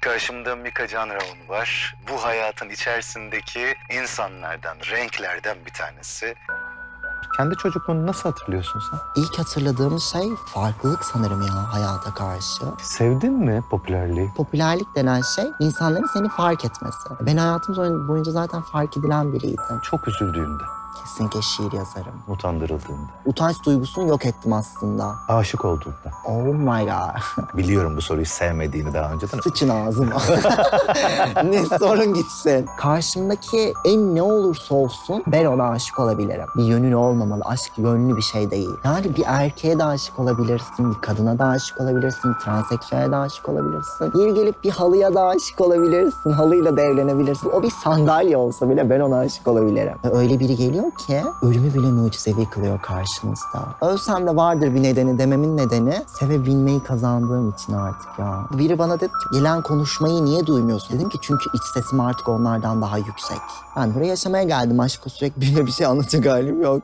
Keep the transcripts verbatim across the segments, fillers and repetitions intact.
Karşımda Mika Canraoğlu var. Bu hayatın içerisindeki insanlardan, renklerden bir tanesi. Kendi çocukluğunu nasıl hatırlıyorsun sen? İlk hatırladığım şey farklılık sanırım ya hayata karşı. Sevdin mi popülerliği? Popülerlik denen şey insanların seni fark etmesi. Ben hayatım boyunca zaten fark edilen biriydim. Çok üzüldüğünde. Kesinlikle şiir yazarım. Utandırıldığında. Utanç duygusunu yok ettim aslında. Aşık olduğunda. Oh my god. Biliyorum bu soruyu sevmediğini daha önceden. Sıçın ağzıma. Ne sorun gitsin. Karşımdaki en ne olursa olsun ben ona aşık olabilirim. Bir yönün olmamalı. Aşk yönlü bir şey değil. Yani bir erkeğe de aşık olabilirsin. Bir kadına da aşık olabilirsin. Bir transseksüele de aşık olabilirsin. Bir gelip bir halıya da aşık olabilirsin. Halıyla da evlenebilirsin. O bir sandalye olsa bile ben ona aşık olabilirim. Öyle biri geliyor ki ölümü bile mucizevi kılıyor karşınızda. Ölsem de vardır bir nedeni dememin nedeni sevebilmeyi kazandığım için artık ya. Biri bana dedi ki gelen konuşmayı niye duymuyorsun? Dedim ki çünkü iç sesim artık onlardan daha yüksek. Ben buraya yaşamaya geldim. Aşkı sürekli birine bir şey anlatacak halim yok.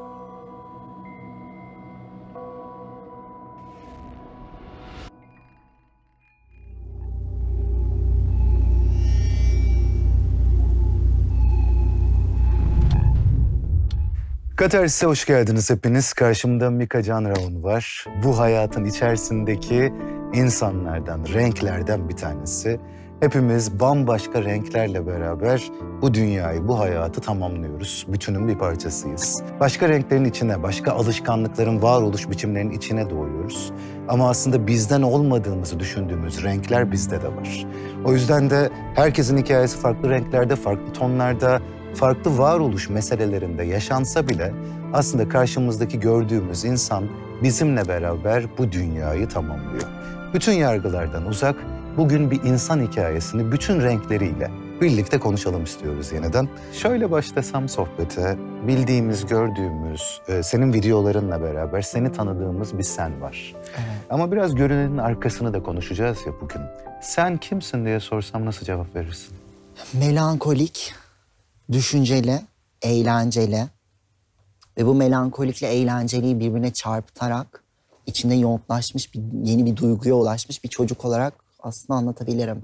Katarsis'e hoş geldiniz hepiniz. Karşımda Mika Canraoğlu var. Bu hayatın içerisindeki insanlardan, renklerden bir tanesi. Hepimiz bambaşka renklerle beraber bu dünyayı, bu hayatı tamamlıyoruz. Bütünün bir parçasıyız. Başka renklerin içine, başka alışkanlıkların, varoluş biçimlerinin içine doğuyoruz. Ama aslında bizden olmadığımızı düşündüğümüz renkler bizde de var. O yüzden de herkesin hikayesi farklı renklerde, farklı tonlarda, farklı varoluş meselelerinde yaşansa bile aslında karşımızdaki gördüğümüz insan bizimle beraber bu dünyayı tamamlıyor. Bütün yargılardan uzak, bugün bir insan hikayesini bütün renkleriyle birlikte konuşalım istiyoruz yeniden. Şöyle başlasam sohbete, bildiğimiz, gördüğümüz, senin videolarınla beraber seni tanıdığımız bir sen var. Evet. Ama biraz görünenin arkasını da konuşacağız ya bugün. Sen kimsin diye sorsam nasıl cevap verirsin? Melankolik, düşünceli, eğlenceli ve bu melankolikle eğlenceliyi birbirine çarpıtarak içinde yoğunlaşmış bir yeni bir duyguya ulaşmış bir çocuk olarak aslında anlatabilirim.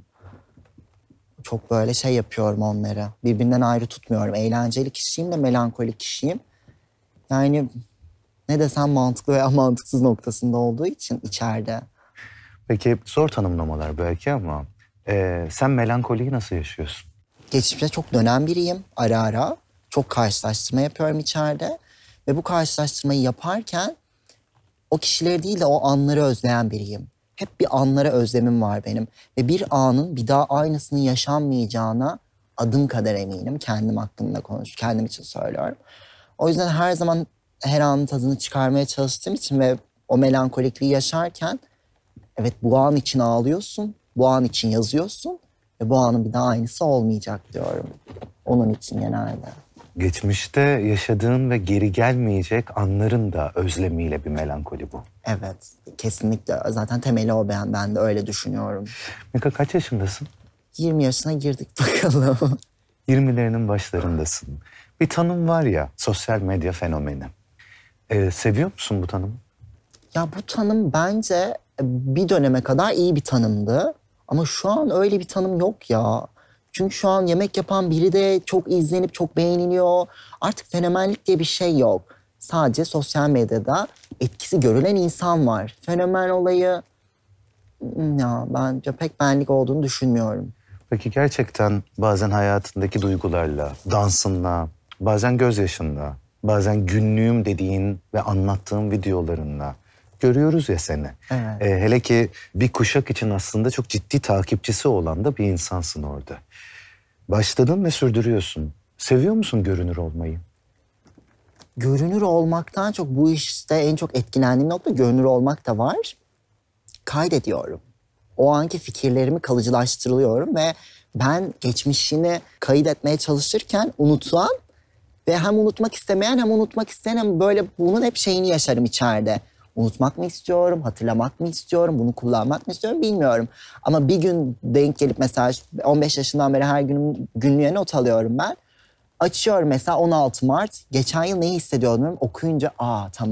Çok böyle şey yapıyorum onları. Birbirinden ayrı tutmuyorum. Eğlenceli kişiyim de melankolik kişiyim. Yani ne desem mantıklı veya mantıksız noktasında olduğu için içeride. Peki zor tanımlamalar belki ama e, sen melankoliyi nasıl yaşıyorsun? Geçmişte çok dönen biriyim ara ara. Çok karşılaştırma yapıyorum içeride. Ve bu karşılaştırmayı yaparken o kişileri değil de o anları özleyen biriyim. Hep bir anlara özlemim var benim. Ve bir anın bir daha aynısının yaşanmayacağına adım kadar eminim. Kendim hakkında konuş, kendim için söylüyorum. O yüzden her zaman her anın tadını çıkarmaya çalıştığım için ve o melankolikliği yaşarken evet bu an için ağlıyorsun, bu an için yazıyorsun ve bu anın bir daha aynısı olmayacak diyorum. Onun için genelde. Geçmişte yaşadığın ve geri gelmeyecek anların da özlemiyle bir melankoli bu. Evet, kesinlikle. Zaten temeli o, ben, ben de öyle düşünüyorum. Mika kaç yaşındasın? yirmi yaşına girdik bakalım. yirmilerinin başlarındasın. Bir tanım var ya, sosyal medya fenomeni. Ee, seviyor musun bu tanımı? Ya bu tanım bence bir döneme kadar iyi bir tanımdı. Ama şu an öyle bir tanım yok ya. Çünkü şu an yemek yapan biri de çok izlenip çok beğeniliyor. Artık fenomenlik diye bir şey yok. Sadece sosyal medyada etkisi görülen insan var. Fenomen olayı ya bence pek benlik olduğunu düşünmüyorum. Peki gerçekten bazen hayatındaki duygularla, dansınla, bazen gözyaşınla, bazen günlüğüm dediğin ve anlattığın videolarınla görüyoruz ya seni. Evet. Ee, hele ki bir kuşak için aslında çok ciddi takipçisi olan da bir insansın orada. Başladın ve sürdürüyorsun. Seviyor musun görünür olmayı? Görünür olmaktan çok bu işte en çok etkilendiğim nokta görünür olmak da var. Kaydediyorum. O anki fikirlerimi kalıcılaştırılıyorum ve ben geçmişini kaydetmeye çalışırken unutulan ve hem unutmak istemeyen hem unutmak isteyen hem böyle bunun hep şeyini yaşarım içeride. Unutmak mı istiyorum, hatırlamak mı istiyorum, bunu kullanmak mı istiyorum bilmiyorum. Ama bir gün denk gelip mesela on beş yaşından beri her gün günlüğe not alıyorum ben. Açıyorum mesela on altı Mart, geçen yıl neyi hissediyordum okuyunca aa tamam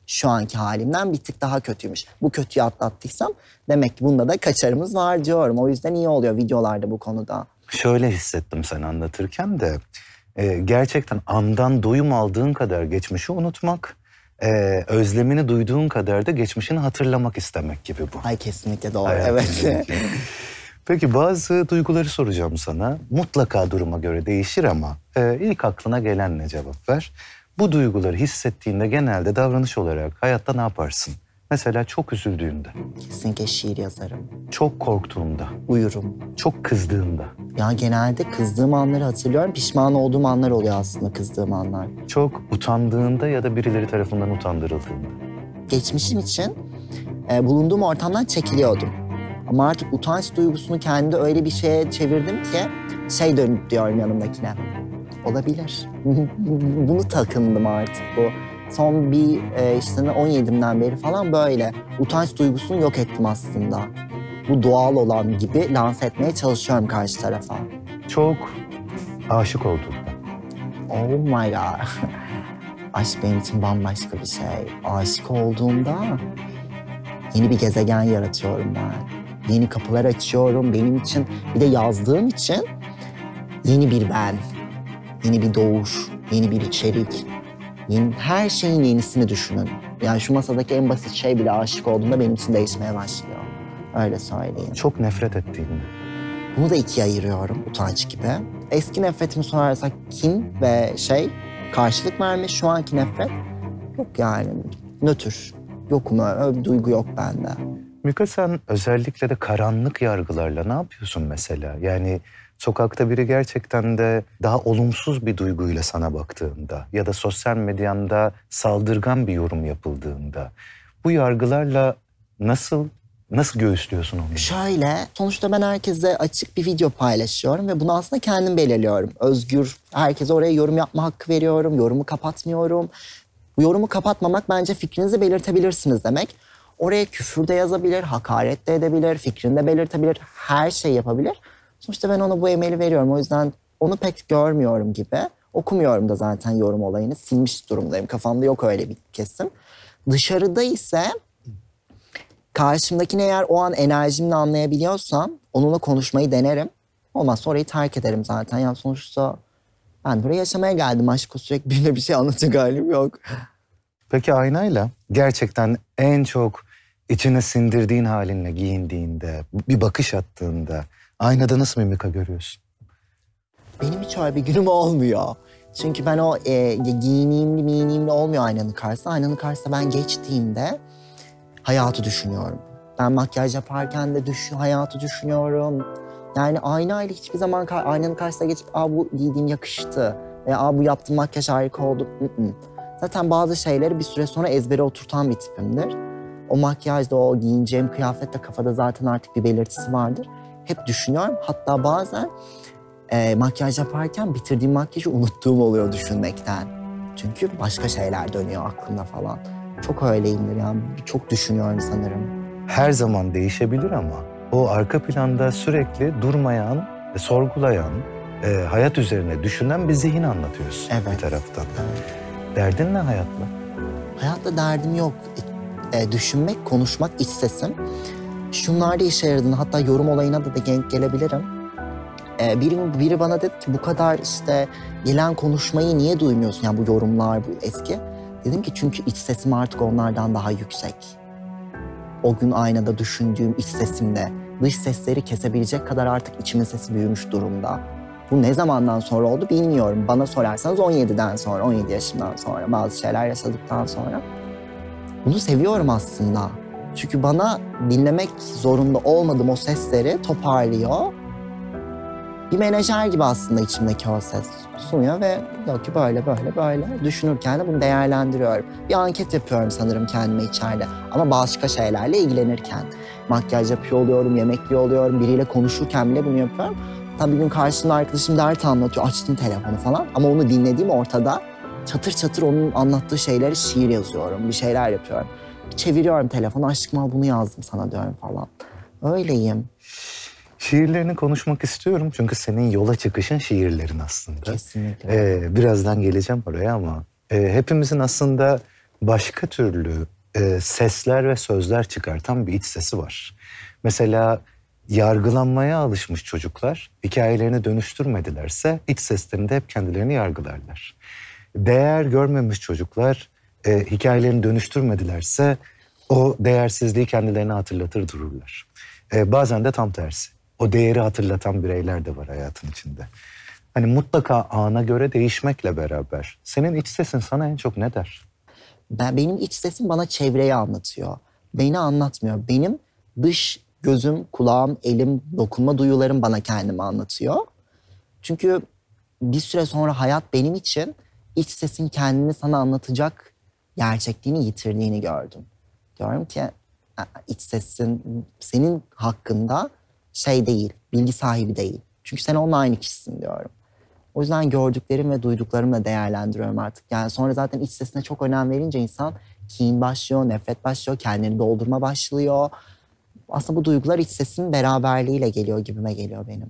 şu anki halimden bir tık daha kötüymüş. Bu kötüyü atlattıysam demek ki bunda da kaçarımız var diyorum. O yüzden iyi oluyor videolarda bu konuda. Şöyle hissettim sen anlatırken de e, gerçekten andan doyum aldığın kadar geçmişi unutmak, e, özlemini duyduğun kadar da geçmişini hatırlamak istemek gibi bu. Ay kesinlikle doğru, Hayatın evet. Peki bazı duyguları soracağım sana. Mutlaka duruma göre değişir ama e, ilk aklına gelenle cevap ver. Bu duyguları hissettiğinde genelde davranış olarak hayatta ne yaparsın? Mesela çok üzüldüğünde, Kesinlikle şiir yazarım. çok korktuğunda, Uyurum. çok kızdığında, Ya genelde kızdığım anları hatırlıyorum. Pişman olduğum anlar oluyor aslında kızdığım anlar. çok utandığında ya da birileri tarafından utandırıldığında. Geçmişim için e, bulunduğum ortamdan çekiliyordum. Ama artık utanç duygusunu kendi öyle bir şeye çevirdim ki şey dönüp diyorum yanımdakine. Olabilir. Bunu takındım artık bu. Son bir e, işte on yedimden beri falan böyle utanç duygusunu yok ettim aslında. Bu doğal olan gibi lanse etmeye çalışıyorum karşı tarafa. Çok aşık olduğunda. Oh my god. Aşk benim için bambaşka bir şey. Aşık olduğumda yeni bir gezegen yaratıyorum ben. Yeni kapılar açıyorum benim için. Bir de yazdığım için yeni bir ben. Yeni bir doğuş, yeni bir içerik. Yeni, her şeyin yenisini düşünün. Yani şu masadaki en basit şey bile aşık olduğunda benim için değişmeye başlıyor. Öyle söyleyeyim. Çok nefret ettiğinde. Bunu da ikiye ayırıyorum utanç gibi. Eski nefretimi sorarsak kin ve şey karşılık verme. Şu anki nefret yok yani nötr. Yokum öyle bir duygu yok bende. Mika sen özellikle de karanlık yargılarla ne yapıyorsun mesela? Yani sokakta biri gerçekten de daha olumsuz bir duyguyla sana baktığında ya da sosyal medyanda saldırgan bir yorum yapıldığında bu yargılarla nasıl nasıl göğüslüyorsun onu? Şöyle, sonuçta ben herkese açık bir video paylaşıyorum ve bunu aslında kendim belirliyorum. Özgür, herkese oraya yorum yapma hakkı veriyorum, yorumu kapatmıyorum. Bu yorumu kapatmamak bence fikrinizi belirtebilirsiniz demek. Oraya küfür de yazabilir, hakaret de edebilir, fikrini de belirtebilir, her şey yapabilir. Sonuçta ben ona bu emeli veriyorum. O yüzden onu pek görmüyorum gibi. Okumuyorum da zaten yorum olayını. Silmiş durumdayım. Kafamda yok öyle bir kesim. Dışarıda ise karşımdakini eğer o an enerjimle anlayabiliyorsam onunla konuşmayı denerim. Olmazsa orayı terk ederim zaten. Yani sonuçta ben buraya yaşamaya geldim. Aşk o sürekli birine bir şey anlatacak halim yok. Peki aynayla gerçekten en çok içine sindirdiğin halinle giyindiğinde, bir bakış attığında aynada nasıl bir Mika görüyorsun? Benim hiç öyle bir günüm olmuyor. Çünkü ben o e, giyinimli miyinimli olmuyor aynanın karşısında. Aynanın karşısında ben geçtiğimde hayatı düşünüyorum. Ben makyaj yaparken de düşün, hayatı düşünüyorum. Yani aynayla hiçbir zaman aynanın karşısına geçip aa bu giydiğim yakıştı veya aa bu yaptığım makyaj harika oldu. Hı-hı. Zaten bazı şeyleri bir süre sonra ezbere oturtan bir tipimdir. O makyajda, o giyineceğim kıyafette kafada zaten artık bir belirtisi vardır. Hep düşünüyorum. Hatta bazen e, makyaj yaparken bitirdiğim makyajı unuttuğum oluyor düşünmekten. Çünkü başka şeyler dönüyor aklımda falan. Çok öyleyimdir yani. Çok düşünüyorum sanırım. Her zaman değişebilir ama o arka planda sürekli durmayan, e, sorgulayan, e, hayat üzerine düşünen bir zihin anlatıyorsun Evet. bir taraftan. Evet. Derdin ne hayatla? Hayatta derdim yok. E, düşünmek, konuşmak, iç sesim. Şunlarda işe yaradığını, hatta yorum olayına da, da denk gelebilirim. E, biri, biri bana dedi ki bu kadar işte gelen konuşmayı niye duymuyorsun? Yani bu yorumlar, bu eski. Dedim ki çünkü iç sesim artık onlardan daha yüksek. O gün aynada düşündüğüm iç sesimle dış sesleri kesebilecek kadar artık içimin sesi büyümüş durumda. Bu ne zamandan sonra oldu bilmiyorum. Bana sorarsanız on yediden sonra, on yedi yaşımdan sonra, bazı şeyler yaşadıktan sonra. Bunu seviyorum aslında. Çünkü bana dinlemek zorunda olmadığım o sesleri toparlıyor. Bir menajer gibi aslında içimdeki o ses sunuyor ve diyor ki böyle böyle böyle düşünürken de bunu değerlendiriyorum. Bir anket yapıyorum sanırım kendime içeride ama başka şeylerle ilgilenirken. Makyaj yapıyor oluyorum, yemek yiyor oluyorum, biriyle konuşurken bile bunu yapıyorum. Tabii bir gün karşımda arkadaşım dert anlatıyor, açtım telefonu falan ama onu dinlediğim ortada. Çatır çatır onun anlattığı şeyleri şiir yazıyorum, bir şeyler yapıyorum. Çeviriyorum telefonu, aşkım al bunu yazdım sana diyorum falan. Öyleyim. Şiirlerini konuşmak istiyorum çünkü senin yola çıkışın şiirlerin aslında. Kesinlikle. Ee, birazdan geleceğim oraya ama e, hepimizin aslında başka türlü e, sesler ve sözler çıkartan bir iç sesi var. Mesela yargılanmaya alışmış çocuklar hikayelerini dönüştürmedilerse iç seslerinde hep kendilerini yargılarlar. Değer görmemiş çocuklar e, hikayelerini dönüştürmedilerse o değersizliği kendilerine hatırlatır dururlar. E, bazen de tam tersi. O değeri hatırlatan bireyler de var hayatın içinde. Hani mutlaka ana göre değişmekle beraber senin iç sesin sana en çok ne der? Ben, benim iç sesim bana çevreyi anlatıyor. Beni anlatmıyor. Benim dış gözüm, kulağım, elim, dokunma duyularım bana kendimi anlatıyor. Çünkü bir süre sonra hayat benim için iç sesin kendini sana anlatacak gerçekliğini yitirdiğini gördüm. Diyorum ki iç sesin senin hakkında şey değil, bilgi sahibi değil. Çünkü sen onunla aynı kişisin diyorum. O yüzden gördüklerim ve duyduklarımla değerlendiriyorum artık. Yani sonra zaten iç sesine çok önem verince insan kin başlıyor, nefret başlıyor, kendini doldurma başlıyor. Aslında bu duygular iç sesin beraberliğiyle geliyor gibime geliyor benim.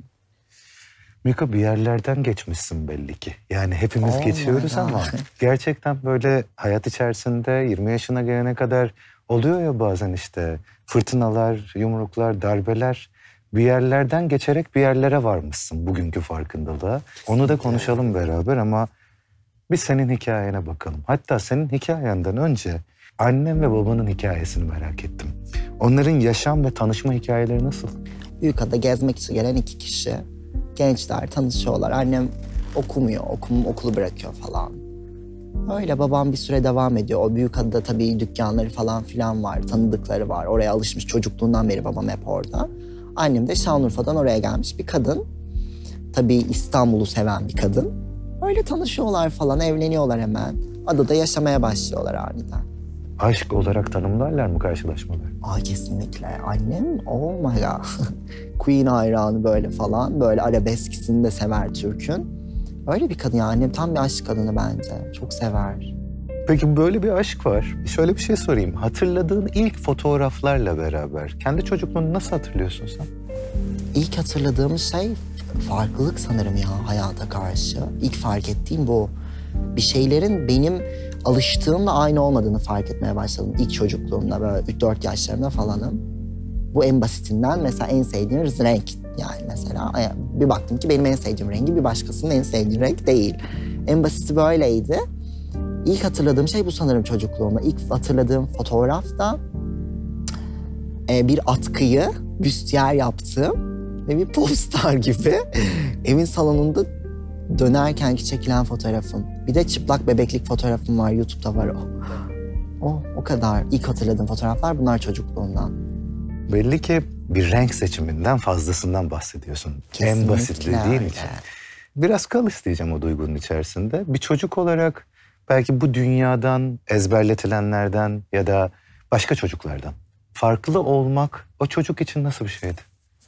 Mika, bir yerlerden geçmişsin belli ki. Yani hepimiz Oh geçiyoruz ama gerçekten böyle hayat içerisinde yirmi yaşına gelene kadar oluyor ya bazen işte fırtınalar, yumruklar, darbeler. Bir yerlerden geçerek bir yerlere varmışsın bugünkü farkındalığa. Onu da konuşalım beraber ama bir senin hikayene bakalım. Hatta senin hikayenden önce annem ve babanın hikayesini merak ettim. Onların yaşam ve tanışma hikayeleri nasıl? Büyükada'da gezmek için gelen iki kişi. Gençler tanışıyorlar. Annem okumuyor, okum, okulu bırakıyor falan. Öyle babam bir süre devam ediyor. O Büyükada'da tabii dükkanları falan filan var, tanıdıkları var. Oraya alışmış, çocukluğundan beri babam hep orada. Annem de Şanlıurfa'dan oraya gelmiş bir kadın. Tabii İstanbul'u seven bir kadın. Öyle tanışıyorlar falan, evleniyorlar hemen. Adada yaşamaya başlıyorlar aniden. Aşk olarak tanımlarlar mı karşılaşmaları? Aa kesinlikle. Annem oh my god. Queen hayranı böyle falan. Böyle arabeskisini de sever Türk'ün. Öyle bir kadın yani. Annem tam bir aşk kadını bence. Çok sever. Peki böyle bir aşk var. Şöyle bir şey sorayım. Hatırladığın ilk fotoğraflarla beraber kendi çocukluğunu nasıl hatırlıyorsun sen? İlk hatırladığım şey farklılık sanırım ya hayata karşı. İlk fark ettiğim bu. Bir şeylerin benim alıştığımla aynı olmadığını fark etmeye başladım. İlk çocukluğumda böyle üç dört yaşlarımda falanım. Bu en basitinden mesela en sevdiğim renk. Yani mesela bir baktım ki benim en sevdiğim rengi bir başkasının en sevdiği renk değil. En basiti böyleydi. İlk hatırladığım şey bu sanırım çocukluğumda. İlk hatırladığım fotoğraf da e, bir atkıyı büstiyer yaptım ve bir popstar gibi evin salonunda dönerkenki çekilen fotoğrafım. Bir de çıplak bebeklik fotoğrafım var, YouTube'da var o. O, o kadar. İlk hatırladığım fotoğraflar bunlar çocukluğumdan. Belli ki bir renk seçiminden fazlasından bahsediyorsun. Kesinlikle en basitliği değil mi? öyle. Biraz kal isteyeceğim o duygunun içerisinde. Bir çocuk olarak belki bu dünyadan, ezberletilenlerden ya da başka çocuklardan farklı olmak o çocuk için nasıl bir şeydi?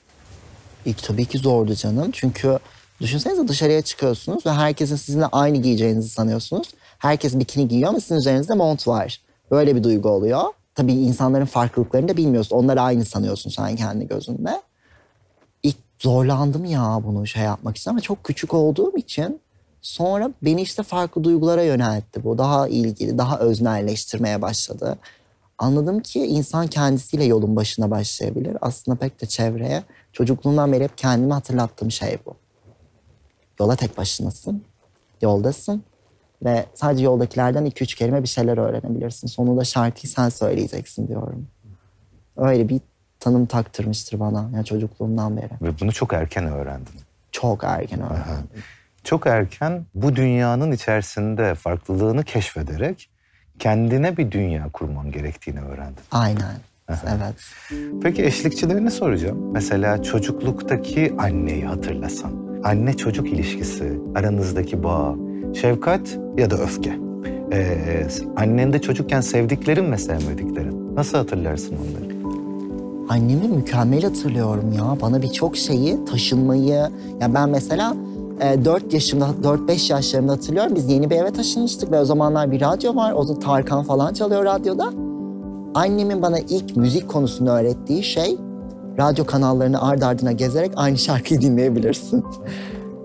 İlk tabii ki zordu canım. Çünkü düşünsenize dışarıya çıkıyorsunuz ve herkesin sizinle aynı giyeceğinizi sanıyorsunuz. Herkes bikini giyiyor ama sizin üzerinizde mont var. Böyle bir duygu oluyor. Tabii insanların farklılıklarını da bilmiyorsun. Onları aynı sanıyorsun sen kendi gözünde. İlk zorlandım ya bunu şey yapmak için ama çok küçük olduğum için sonra beni işte farklı duygulara yöneltti bu. Daha ilgili, daha öznelleştirmeye başladı. Anladım ki insan kendisiyle yolun başına başlayabilir. Aslında pek de çevreye. Çocukluğumdan beri hep kendimi hatırlattığım şey bu. Yola tek başınasın, yoldasın ve sadece yoldakilerden iki üç kelime bir şeyler öğrenebilirsin. Sonunda şarkıyı sen söyleyeceksin diyorum. Öyle bir tanım taktırmıştır bana yani çocukluğumdan beri. Ve bunu çok erken öğrendin. Çok erken öğrendim. Aha. Çok erken bu dünyanın içerisinde farklılığını keşfederek kendine bir dünya kurman gerektiğini öğrendin. Aynen. Aha. Evet. Peki eşlikçilerini soracağım. Mesela çocukluktaki anneyi hatırlasan. Anne çocuk ilişkisi, aranızdaki bağ, şefkat ya da öfke. Ee, annende çocukken sevdiklerin ve sevmediklerin. Nasıl hatırlarsın onları? Annemi mükemmel hatırlıyorum ya. Bana birçok şeyi, taşınmayı... Ya ben mesela e, dört yaşımda, dört beş yaşlarımda hatırlıyorum. Biz yeni bir eve taşınmıştık ve o zamanlar bir radyo var. O da Tarkan falan çalıyor radyoda. Annemin bana ilk müzik konusunu öğrettiği şey... radyo kanallarını ard ardına gezerek aynı şarkıyı dinleyebilirsin.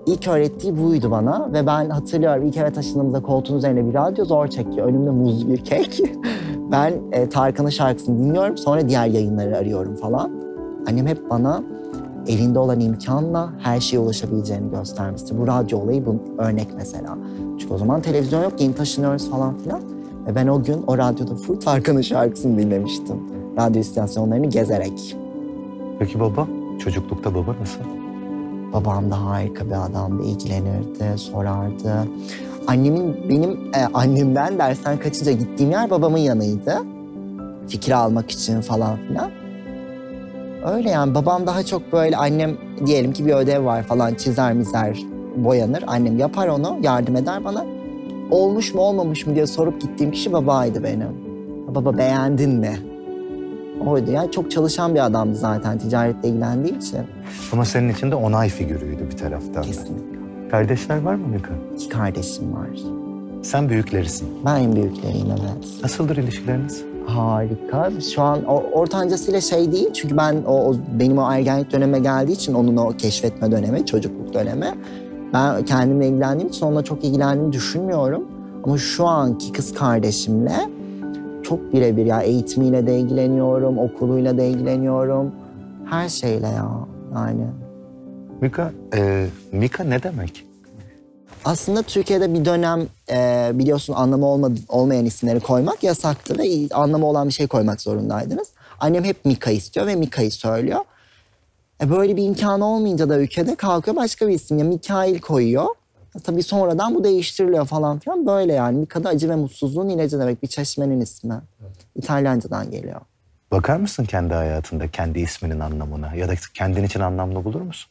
İlk öğrettiği buydu bana ve ben hatırlıyorum ilk eve taşındığımızda koltuğun üzerinde bir radyo zor çekiyor. Önümde muzlu bir kek. Ben e, Tarkan'ın şarkısını dinliyorum, sonra diğer yayınları arıyorum falan. Annem hep bana elinde olan imkanla her şeye ulaşabileceğini göstermişti. Bu radyo olayı bu örnek mesela. Çünkü o zaman televizyon yok, yeni taşınıyoruz falan filan. Ve ben o gün o radyoda full Tarkan'ın şarkısını dinlemiştim. Radyo istasyonlarını gezerek. Peki baba? Çocuklukta baba nasıl? Babam da harika bir adamdı, ilgilenirdi, sorardı. Annemin, benim e, annemden dersten kaçınca gittiğim yer babamın yanıydı. Fikir almak için falan filan. Öyle yani babam daha çok böyle annem diyelim ki bir ödev var falan çizer mizer boyanır. Annem yapar onu, yardım eder bana. Olmuş mu olmamış mı diye sorup gittiğim kişi babaydı benim. Baba beğendin mi? Oydu yani çok çalışan bir adamdı zaten ticaretle ilgilendiği için. Ama senin için de onay figürüydü bir taraftan. Kesinlikle. Kardeşler var mı Mika? İki kardeşim var. Sen büyüklerisin. Ben en büyükleriyim evet. Nasıldır ilişkileriniz? Harika. Şu an o, ortancasıyla şey değil çünkü ben o, o benim o ergenlik döneme geldiği için onun o keşfetme dönemi, çocukluk dönemi. Ben kendimle ilgilendiğim için onunla çok ilgilendiğimi düşünmüyorum. Ama şu anki kız kardeşimle çok birebir ya eğitimiyle de ilgileniyorum, okuluyla da ilgileniyorum. Her şeyle ya yani. Mika, e, Mika ne demek? Aslında Türkiye'de bir dönem e, biliyorsun anlamı olmadı, olmayan isimleri koymak yasaktı ve anlamı olan bir şey koymak zorundaydınız. Annem hep Mika istiyor ve Mika'yı söylüyor. E, böyle bir imkan olmayınca da ülkede kalkıyor başka bir isim ya Mikail koyuyor. Tabii sonradan bu değiştiriliyor falan filan böyle yani. Mika'da acı ve mutsuzluğun ilacı demek bir çeşmenin ismi. İtalyancadan geliyor. Bakar mısın kendi hayatında kendi isminin anlamına ya da kendin için anlamlı bulur musun?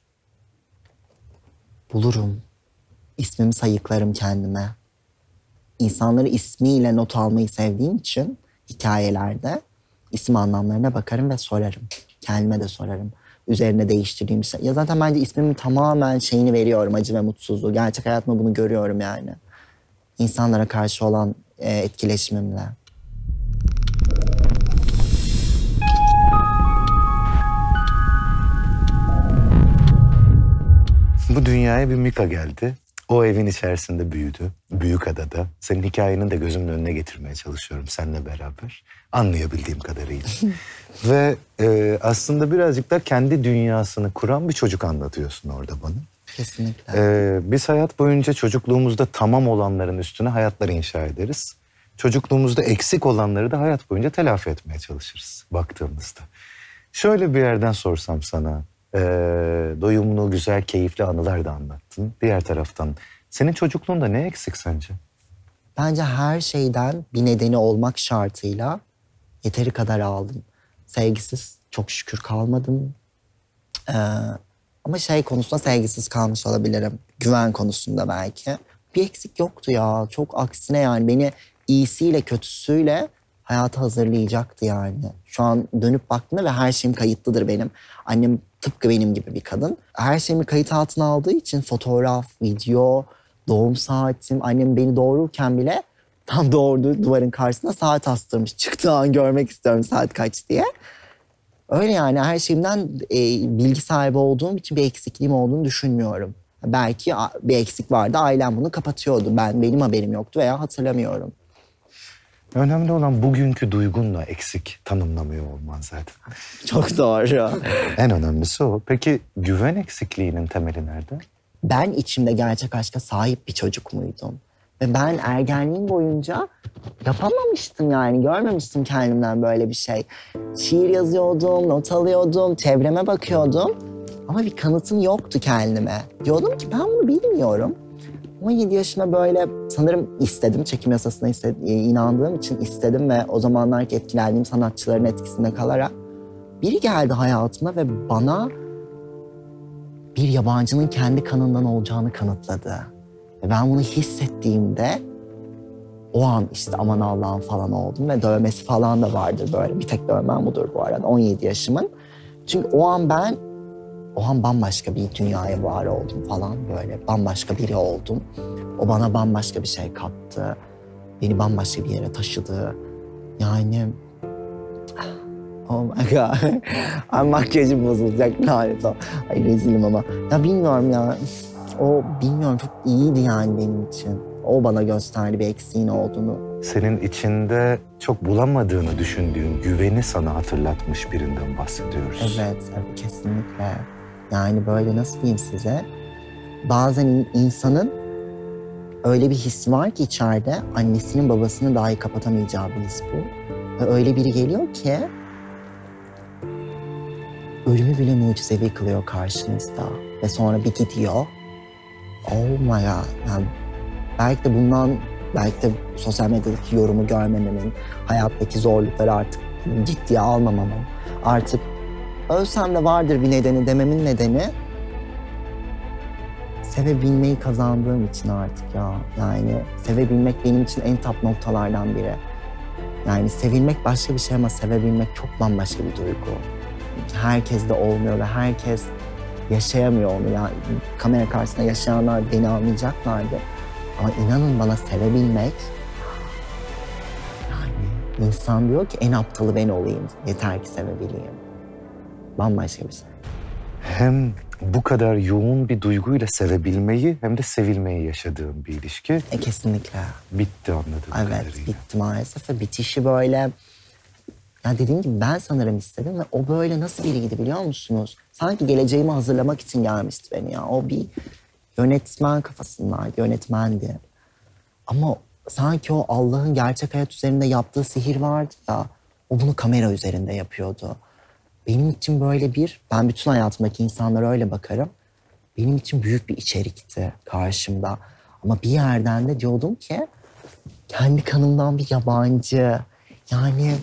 Bulurum. İsmimi sayıklarım kendime. İnsanları ismiyle not almayı sevdiğim için hikayelerde isim anlamlarına bakarım ve sorarım. Kendime de sorarım. Üzerine değiştirdiğim şey. Ya zaten bence ismimin tamamen şeyini veriyorum acı ve mutsuzluğu. Gerçek hayatımda bunu görüyorum yani. İnsanlara karşı olan e, etkileşimimle. Bu dünyaya bir Mika geldi. O evin içerisinde büyüdü. Büyükada'da. Senin hikayenin de gözümün önüne getirmeye çalışıyorum seninle beraber. Anlayabildiğim kadarıyla. Ve e, aslında birazcık da kendi dünyasını kuran bir çocuk anlatıyorsun orada bana. Kesinlikle. E, biz hayat boyunca çocukluğumuzda tamam olanların üstüne hayatları inşa ederiz. Çocukluğumuzda eksik olanları da hayat boyunca telafi etmeye çalışırız baktığımızda. Şöyle bir yerden sorsam sana... Ee, doyumlu, güzel, keyifli anılar da anlattın. Diğer taraftan senin çocukluğunda ne eksik sence? Bence her şeyden bir nedeni olmak şartıyla yeteri kadar aldım. Sevgisiz çok şükür kalmadım. Ee, ama şey konusunda sevgisiz kalmış olabilirim. Güven konusunda belki. Bir eksik yoktu ya. Çok aksine yani beni iyisiyle kötüsüyle hayata hazırlayacaktı yani. Şu an dönüp baktığımda ve her şeyim kayıtlıdır benim. Annem tıpkı benim gibi bir kadın. Her şeyimi kayıt altına aldığı için fotoğraf, video, doğum saatim. Annem beni doğururken bile tam doğurduğu duvarın karşısına saat astırmış. Çıktığı an görmek istiyorum saat kaç diye. Öyle yani her şeyimden e, bilgi sahibi olduğum için bir eksikliğim olduğunu düşünmüyorum. Belki bir eksik vardı, ailem bunu kapatıyordu. Ben benim haberim yoktu veya hatırlamıyorum. Önemli olan bugünkü duygunla eksik tanımlamıyor olman zaten. Çok doğru. En önemlisi o. Peki güven eksikliğinin temeli nerede? Ben içimde gerçek aşka sahip bir çocuk muydum? Ve ben ergenliğim boyunca yapamamıştım yani. Görmemiştim kendimden böyle bir şey. Şiir yazıyordum, not alıyordum, çevreme bakıyordum. Ama bir kanıtım yoktu kendime. Diyordum ki ben bunu bilmiyorum. on yedi yaşına böyle sanırım istedim, çekim yasasına istedim, inandığım için istedim ve o zamanlarki etkilendiğim sanatçıların etkisinde kalarak biri geldi hayatıma ve bana bir yabancının kendi kanından olacağını kanıtladı. Ve ben bunu hissettiğimde o an işte aman Allah'ım falan oldum ve dövmesi falan da vardır böyle. Bir tek dövmem budur bu arada on yedi yaşımın. Çünkü o an ben O an bambaşka bir dünyaya var oldum falan böyle. Bambaşka biri oldum. O bana bambaşka bir şey kattı. Beni bambaşka bir yere taşıdı. Yani... Oh my God. Ay makyajım bozulacak lanet o. Ay rezilim ama. Ya bilmiyorum ya. O bilmiyorum çok iyiydi yani benim için. O bana gösterdi bir eksiğin olduğunu. Senin içinde çok bulamadığını düşündüğün güveni sana hatırlatmış birinden bahsediyoruz. Evet, evet kesinlikle. Yani böyle nasıl diyeyim size? Bazen insanın öyle bir hissi var ki içeride annesinin babasını dahi kapatamayacağı bir his bu. Ve öyle biri geliyor ki ölümü bile mucizevi kılıyor karşınızda. Ve sonra bir gidiyor. Oh my god. Yani belki de bundan, belki de sosyal medyadaki yorumu görmememin, hayattaki zorlukları artık ciddiye almamamın, artık ölsem de vardır bir nedeni dememin nedeni sevebilmeyi kazandığım için artık ya. Yani sevebilmek benim için en top noktalardan biri. Yani sevilmek başka bir şey ama sevebilmek çok bambaşka bir duygu. Herkes de olmuyor ve herkes yaşayamıyor onu. Yani kamera karşısında yaşayanlar beni anlayacaklardı. Ama inanın bana sevebilmek, yani insan diyor ki en aptalı ben olayım, yeter ki sevebileyim. Bambaşka bir şey. Hem bu kadar yoğun bir duyguyla sevebilmeyi hem de sevilmeyi yaşadığım bir ilişki. E kesinlikle. Bitti anladığım Evet, kadarıyla. bitti maalesef ve bitişi böyle... Ya dediğim gibi ben sanırım istedim ve o böyle nasıl biriydi biliyor musunuz? Sanki geleceğimi hazırlamak için gelmişti beni ya. O bir yönetmen kafasındaydı, yönetmendi. Ama sanki o Allah'ın gerçek hayat üzerinde yaptığı sihir vardı ya. O bunu kamera üzerinde yapıyordu. Benim için böyle bir, ben bütün hayatımdaki insanlara öyle bakarım. Benim için büyük bir içerikti karşımda. Ama bir yerden de diyordum ki kendi kanımdan bir yabancı. Yani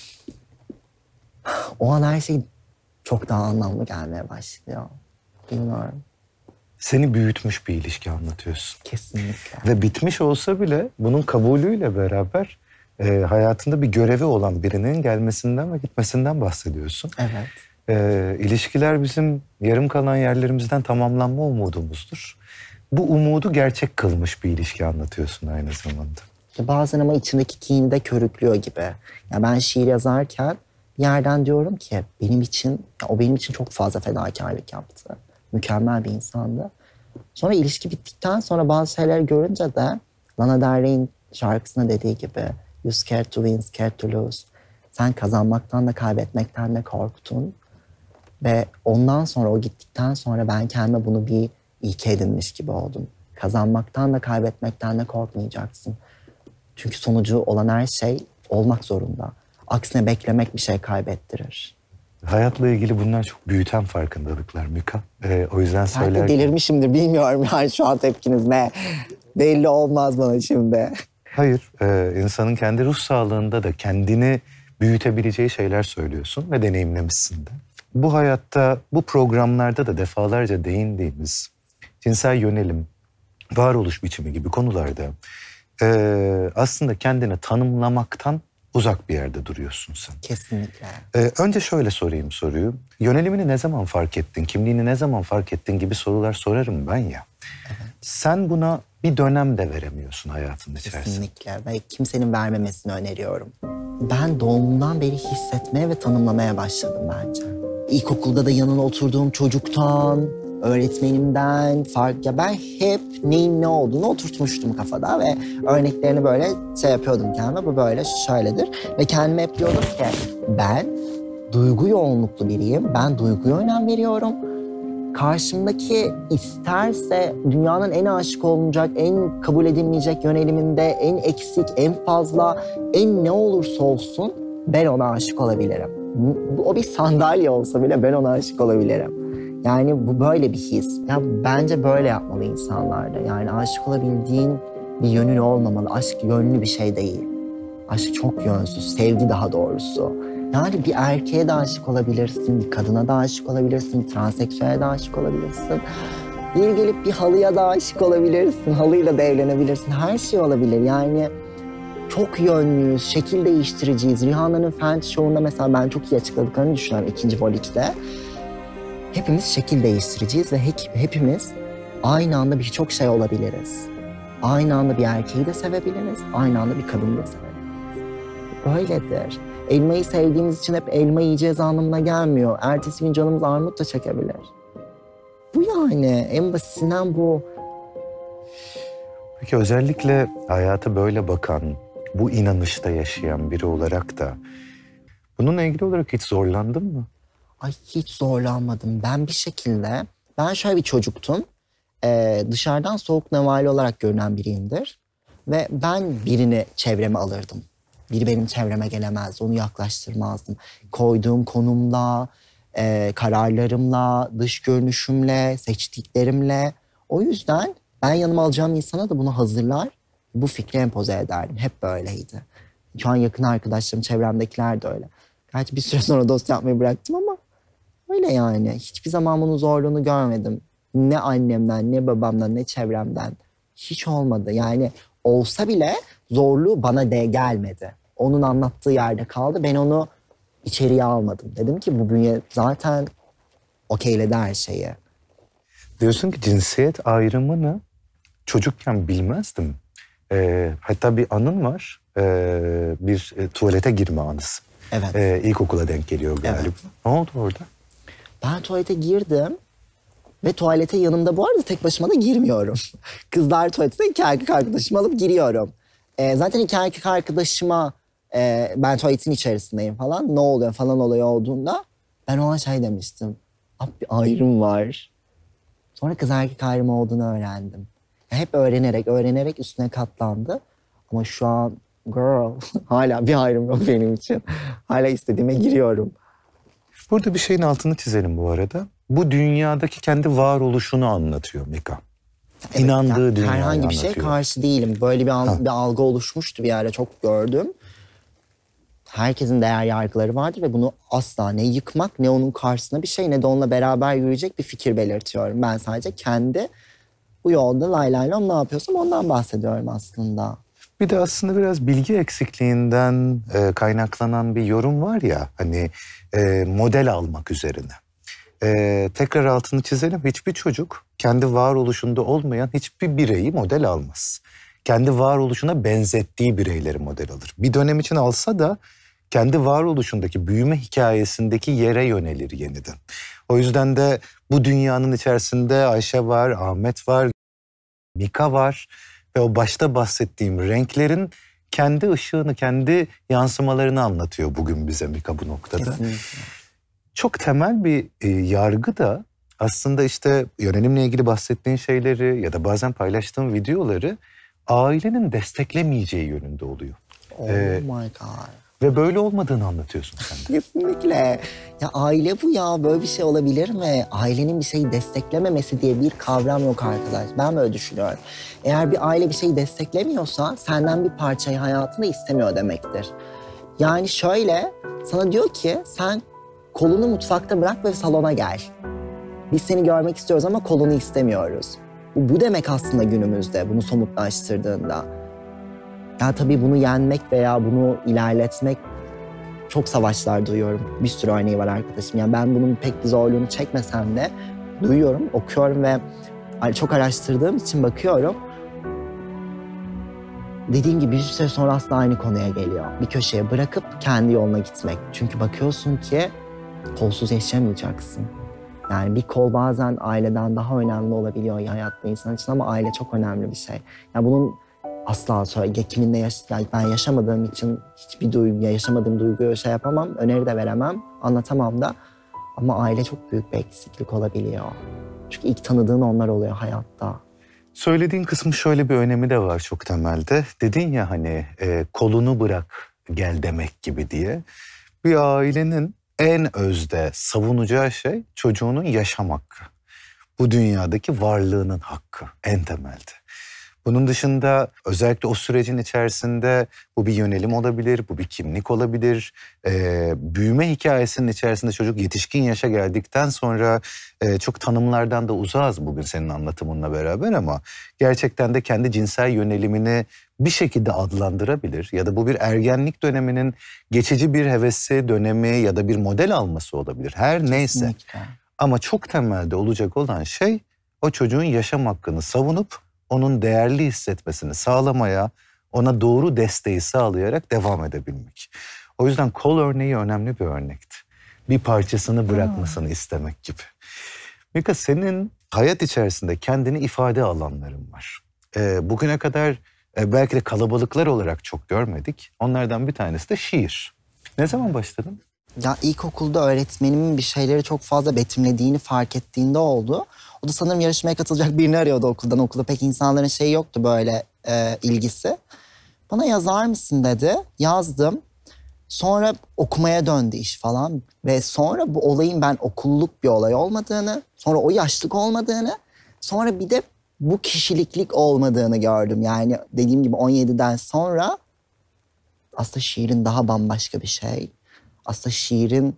o an her şey çok daha anlamlı gelmeye başlıyor. Bilmiyorum. Seni büyütmüş bir ilişki anlatıyorsun. Kesinlikle. Ve bitmiş olsa bile bunun kabulüyle beraber e, hayatında bir görevi olan birinin gelmesinden ve gitmesinden bahsediyorsun. Evet. E, ilişkiler bizim yarım kalan yerlerimizden tamamlanma umudumuzdur. Bu umudu gerçek kılmış bir ilişki anlatıyorsun aynı zamanda. Ya bazen ama içindeki kini de körüklüyor gibi. Ya ben şiir yazarken bir yerden diyorum ki benim için, o benim için çok fazla fedakarlık yaptı. Mükemmel bir insandı. Sonra ilişki bittikten sonra bazı şeyleri görünce de Lana Del Rey'in şarkısına dediği gibi You scared to win, scared to lose. Sen kazanmaktan da kaybetmekten de korktun. Ve ondan sonra o gittikten sonra ben kendime bunu bir ilke edinmiş gibi oldum. Kazanmaktan da kaybetmekten de korkmayacaksın. Çünkü sonucu olan her şey olmak zorunda. Aksine beklemek bir şey kaybettirir. Hayatla ilgili bunlar çok büyüten farkındalıklar Mika. Ee, o yüzden Belki söylerken... delirmişimdir bilmiyorum yani şu an tepkiniz ne? Belli olmaz bana şimdi. Hayır, e, insanın kendi ruh sağlığında da kendini büyütebileceği şeyler söylüyorsun ve deneyimlemişsin de. Bu hayatta, bu programlarda da defalarca değindiğimiz cinsel yönelim, varoluş biçimi gibi konularda e, aslında kendini tanımlamaktan uzak bir yerde duruyorsun sen. Kesinlikle. Ee, önce şöyle sorayım soruyu. Yönelimini ne zaman fark ettin, kimliğini ne zaman fark ettin gibi sorular sorarım ben ya. Evet. Sen buna bir dönem de veremiyorsun hayatın içerisinde. Kesinlikle ve kimsenin vermemesini öneriyorum. Ben doğumumdan beri hissetmeye ve tanımlamaya başladım bence. İlkokulda da yanına oturduğum çocuktan, öğretmenimden fark ya ben hep neyin ne olduğunu oturtmuştum kafada ve örneklerini böyle şey yapıyordum kendime. Bu böyle şöyledir ve kendime hep diyordum ki ben duygu yoğunluklu biriyim. Ben duyguya önem veriyorum. Karşımdaki isterse dünyanın en aşık olunacak, en kabul edilmeyecek yöneliminde en eksik, en fazla, en ne olursa olsun ben ona aşık olabilirim. O bir sandalye olsa bile ben ona aşık olabilirim. Yani bu böyle bir his. Ya bence böyle yapmalı insanlar da. Yani aşık olabildiğin bir yönün olmamalı. Aşk yönlü bir şey değil. Aşk çok yönsüz, sevgi daha doğrusu. Yani bir erkeğe de aşık olabilirsin, bir kadına da aşık olabilirsin, bir transseksüele de aşık olabilirsin. Bir gelip bir halıya da aşık olabilirsin, halıyla da evlenebilirsin. Her şey olabilir yani. Çok yönlüyüz, şekil değiştiriciyiz. Rihanna'nın Fenty Show'unda mesela ben çok iyi açıkladıklarını düşünüyorum ikinci Volik'te. Hepimiz şekil değiştiriciyiz ve hepimiz aynı anda birçok şey olabiliriz. Aynı anda bir erkeği de sevebiliriz, aynı anda bir kadını da sevebiliriz. Böyledir. Elmayı sevdiğimiz için hep elma yiyeceğiz anlamına gelmiyor. Ertesi gün canımız armut da çekebilir. Bu yani en basitinden bu. Peki özellikle hayata böyle bakan, bu inanışta yaşayan biri olarak da bununla ilgili olarak hiç zorlandın mı? Ay hiç zorlanmadım. Ben bir şekilde, ben şöyle bir çocuktum. Ee, dışarıdan soğuk nevale olarak görünen biriyimdir. Ve ben birini çevreme alırdım. Biri benim çevreme gelemezdi, onu yaklaştırmazdım. Koyduğum konumla, e, kararlarımla, dış görünüşümle, seçtiklerimle. O yüzden ben yanıma alacağım insana da bunu hazırlar, bu fikri empoze ederdim. Hep böyleydi. Şu an yakın arkadaşlarım, çevremdekiler de öyle. Gerçi bir süre sonra dost yapmayı bıraktım ama öyle yani. Hiçbir zaman bunun zorluğunu görmedim. Ne annemden, ne babamdan, ne çevremden. Hiç olmadı. Yani olsa bile zorluğu bana de gelmedi. Onun anlattığı yerde kaldı. Ben onu içeriye almadım. Dedim ki bu bünye zaten okeyledi her şeyi. Diyorsun ki cinsiyet ayrımını çocukken bilmezdim. Ee, hatta bir anın var. Ee, bir e, tuvalete girme anısı. Evet. Ee, ilkokula denk geliyor galiba. Evet. Ne oldu orada? Ben tuvalete girdim. Ve tuvalete yanımda bu arada tek başıma da girmiyorum. Kızlar tuvaletine iki erkek arkadaşımı alıp giriyorum. Ee, zaten iki erkek arkadaşıma e, ben tuvaletin içerisindeyim falan. Ne oluyor falan olayı olduğunda ben ona şey demiştim. Abi bir ayrım var. Sonra kız erkek ayrımı olduğunu öğrendim. Ya hep öğrenerek öğrenerek üstüne katlandı. Ama şu an girl hala bir ayrım yok benim için. Hala istediğime giriyorum. Burada bir şeyin altını çizelim bu arada. Bu dünyadaki kendi varoluşunu anlatıyor Mika. Evet, İnandığı yani dünyayı herhangi bir anlatıyor. şeye karşı değilim. Böyle bir, al- bir algı oluşmuştu bir yerde, çok gördüm. Herkesin değer yargıları vardır ve bunu asla ne yıkmak ne onun karşısına bir şey ne de onunla beraber yürüyecek bir fikir belirtiyorum. Ben sadece kendi bu yolda lay lay lom ne yapıyorsam ondan bahsediyorum aslında. Bir de aslında biraz bilgi eksikliğinden e, kaynaklanan bir yorum var ya, hani e, model almak üzerine. E, tekrar altını çizelim. Hiçbir çocuk kendi varoluşunda olmayan hiçbir bireyi model almaz. Kendi varoluşuna benzettiği bireyleri model alır. Bir dönem için alsa da kendi varoluşundaki büyüme hikayesindeki yere yönelir yeniden. O yüzden de bu dünyanın içerisinde Ayşe var, Ahmet var, Mika var ve o başta bahsettiğim renklerin kendi ışığını, kendi yansımalarını anlatıyor bugün bize Mika bu noktada. Kesinlikle. Çok temel bir e, yargı da aslında işte yönelimle ilgili bahsettiğin şeyleri ya da bazen paylaştığım videoları ailenin desteklemeyeceği yönünde oluyor. Oh Ee, my god. Ve böyle olmadığını anlatıyorsun sen de. Kesinlikle. Ya aile bu ya. Böyle bir şey olabilir mi? Ailenin bir şeyi desteklememesi diye bir kavram yok arkadaş. Ben böyle düşünüyorum. Eğer bir aile bir şeyi desteklemiyorsa senden bir parçayı hayatında istemiyor demektir. Yani şöyle, sana diyor ki sen kolunu mutfakta bırak ve salona gel. Biz seni görmek istiyoruz ama kolunu istemiyoruz. Bu, bu demek aslında günümüzde bunu somutlaştırdığında. Ya tabii bunu yenmek veya bunu ilerletmek, çok savaşlar duyuyorum. Bir sürü örneği var arkadaşım. Yani ben bunun pek bir zorluğunu çekmesem de duyuyorum, okuyorum ve çok araştırdığım için bakıyorum. Dediğim gibi bir süre sonra aslında aynı konuya geliyor. Bir köşeye bırakıp kendi yoluna gitmek. Çünkü bakıyorsun ki kolsuz yaşamayacaksın. Yani bir kol bazen aileden daha önemli olabiliyor ya hayatta insan için, ama aile çok önemli bir şey. Yani bunun asla söyle, kiminle yaş yani ben yaşamadığım için hiçbir duygu, yaşamadığım duyguyu şey yapamam, öneri de veremem, anlatamam da. Ama aile çok büyük bir eksiklik olabiliyor. Çünkü ilk tanıdığın onlar oluyor hayatta. Söylediğin kısmın şöyle bir önemi de var çok temelde. Dedin ya hani e, kolunu bırak gel demek gibi diye. Bir ailenin en özde savunacağı şey çocuğunun yaşam hakkı. Bu dünyadaki varlığının hakkı en temelde. Bunun dışında özellikle o sürecin içerisinde bu bir yönelim olabilir, bu bir kimlik olabilir. Ee, büyüme hikayesinin içerisinde çocuk yetişkin yaşa geldikten sonra e, çok tanımlardan da uzağız bugün senin anlatımınla beraber, ama gerçekten de kendi cinsel yönelimini bir şekilde adlandırabilir. Ya da bu bir ergenlik döneminin geçici bir hevesi dönemi ya da bir model alması olabilir. Her neyse. Kesinlikle. Ama çok temelde olacak olan şey o çocuğun yaşam hakkını savunup onun değerli hissetmesini sağlamaya, ona doğru desteği sağlayarak devam edebilmek. O yüzden kol örneği önemli bir örnekti. Bir parçasını bırakmasını Aa. istemek gibi. Mika, senin hayat içerisinde kendini ifade alanların var. Ee, bugüne kadar e, belki de kalabalıklar olarak çok görmedik. Onlardan bir tanesi de şiir. Ne zaman başladın? Ya ilkokulda öğretmenimin bir şeyleri çok fazla betimlediğini fark ettiğinde oldu. O da sanırım yarışmaya katılacak birini arıyordu okuldan. Okulda pek insanların şeyi yoktu böyle e, ilgisi. Bana yazar mısın dedi. Yazdım. Sonra okumaya döndü iş falan. Ve sonra bu olayın ben okulluk bir olay olmadığını, sonra o yaşlık olmadığını, sonra bir de bu kişiliklik olmadığını gördüm. Yani dediğim gibi on yediden sonra aslında şiirin daha bambaşka bir şey. Aslında şiirin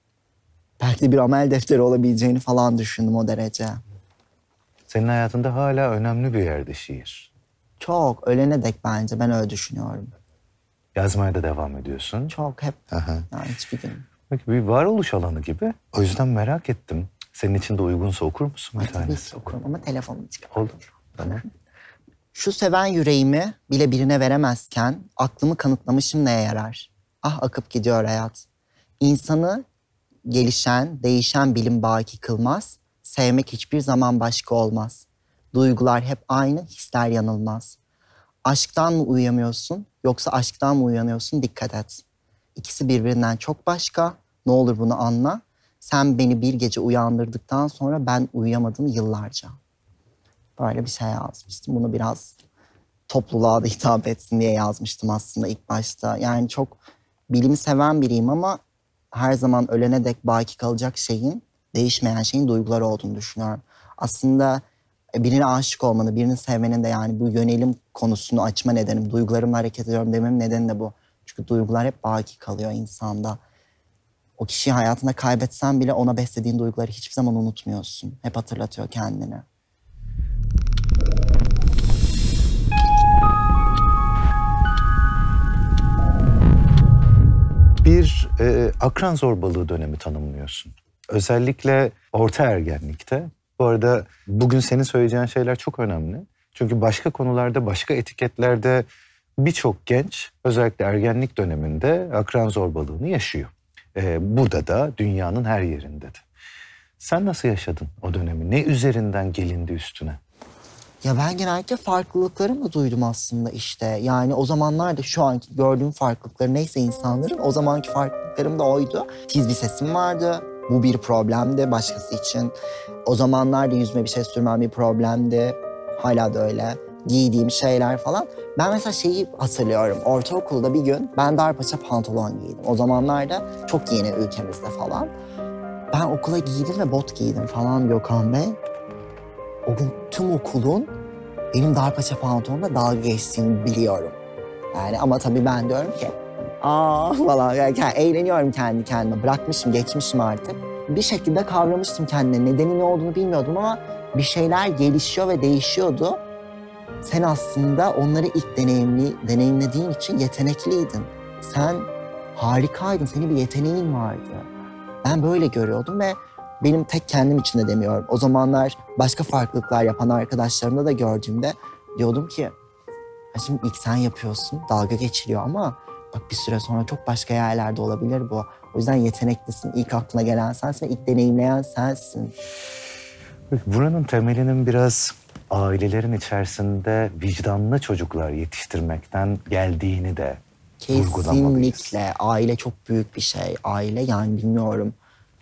belki de bir amel defteri olabileceğini falan düşündüm o derece. Senin hayatında hala önemli bir yerde şiir. Çok, ölene dek bence, ben öyle düşünüyorum. Yazmaya da devam ediyorsun. Çok, hep. Aha. Yani hiçbir gün. Peki bir varoluş alanı gibi. O yüzden merak ettim. Senin için de uygunsa okur musun bir Ay, tabii tanesi? ki okurum ama telefonum çıkar. Olur. Tamam. Şu seven yüreğimi bile birine veremezken aklımı kanıtlamışım neye yarar? Ah akıp gidiyor hayat. İnsanı gelişen, değişen bilim baki kılmaz. Sevmek hiçbir zaman başka olmaz. Duygular hep aynı, hisler yanılmaz. Aşktan mı uyuyamıyorsun yoksa aşktan mı uyanıyorsun dikkat et. İkisi birbirinden çok başka. Ne olur bunu anla. Sen beni bir gece uyandırdıktan sonra ben uyuyamadım yıllarca. Böyle bir şey yazmıştım. Bunu biraz topluluğa da hitap etsin diye yazmıştım aslında ilk başta. Yani çok bilimi seven biriyim ama her zaman ölene dek baki kalacak şeyin, değişmeyen şeyin duygular olduğunu düşünüyorum. Aslında birine aşık olmanı, birini sevmenin de yani bu yönelim konusunu açma nedenim, duygularımla hareket ediyorum dememin nedeni de bu. Çünkü duygular hep baki kalıyor insanda. O kişiyi hayatında kaybetsen bile ona beslediğin duyguları hiçbir zaman unutmuyorsun. Hep hatırlatıyor kendini. Bir e, akran zorbalığı dönemi tanımlıyorsun. Özellikle orta ergenlikte. Bu arada bugün senin söyleyeceğin şeyler çok önemli. Çünkü başka konularda, başka etiketlerde birçok genç özellikle ergenlik döneminde akran zorbalığını yaşıyor. E, burada da dünyanın her yerinde de. Sen nasıl yaşadın o dönemi? Ne üzerinden gelindi üstüne? Ya ben genellikle farklılıklarımı duydum aslında işte. Yani o zamanlarda şu anki gördüğüm farklılıkları neyse insanların o zamanki farklılıklarım da oydu. Tiz bir sesim vardı. Bu bir problemdi başkası için. O zamanlarda yüzüme bir şey sürmem bir problemdi. Hala da öyle. Giydiğim şeyler falan. Ben mesela şeyi hatırlıyorum. Ortaokulda bir gün ben darpaça pantolon giydim. O zamanlarda çok yeni ülkemizde falan. Ben okula giydim ve bot giydim falan Gökhan Bey. O gün tüm okulun benim darpaça pantolonla dalga geçtiğini biliyorum. Yani ama tabii ben diyorum ki aa falan yani eğleniyorum kendi kendime. Bırakmışım, geçmişim artık. Bir şekilde kavramıştım kendine. Nedeni ne olduğunu bilmiyordum ama bir şeyler gelişiyor ve değişiyordu. Sen aslında onları ilk deneyimli, deneyimlediğin için yetenekliydin. Sen harikaydın, senin bir yeteneğin vardı. Ben böyle görüyordum ve benim tek kendim için de demiyorum. O zamanlar başka farklılıklar yapan arkadaşlarımda da gördüğümde diyordum ki şimdi ilk sen yapıyorsun, dalga geçiliyor ama bak bir süre sonra çok başka yerlerde olabilir bu. O yüzden yeteneklisin, ilk aklına gelen sensin ve ilk deneyimleyen sensin. Buranın temelinin biraz ailelerin içerisinde vicdanlı çocuklar yetiştirmekten geldiğini de vurgulamalıyız. Kesinlikle. Aile çok büyük bir şey. Aile yani bilmiyorum.